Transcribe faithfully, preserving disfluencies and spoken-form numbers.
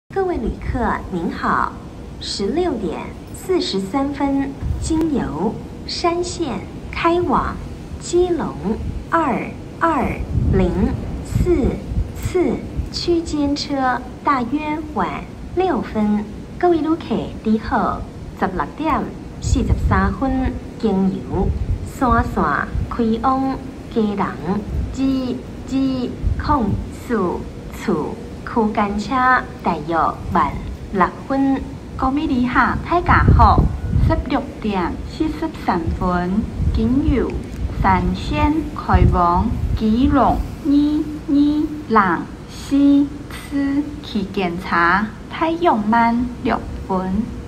各位旅客您好，十六点四十三分，经由山线开往基隆二二零四次区间车，大约晚六分。各位旅客你好，十六點四十三分，經由山線開往基隆至至控訴處區間車，大約晚六分。 各位旅客大家好，十六點四十三分，經由山線開往基隆二二零四次區間車，大約晚六分。